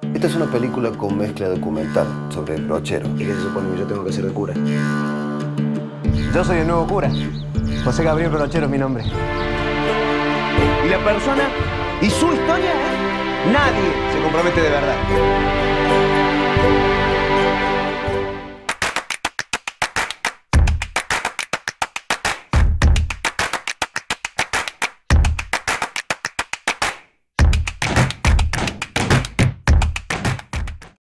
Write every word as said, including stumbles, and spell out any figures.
Esta es una película con mezcla documental sobre el brochero. ¿Y qué se supone que yo tengo que ser de cura? Yo soy el nuevo cura. José Gabriel Brochero es mi nombre. Y la persona y su historia, ¿eh? Nadie se compromete de verdad.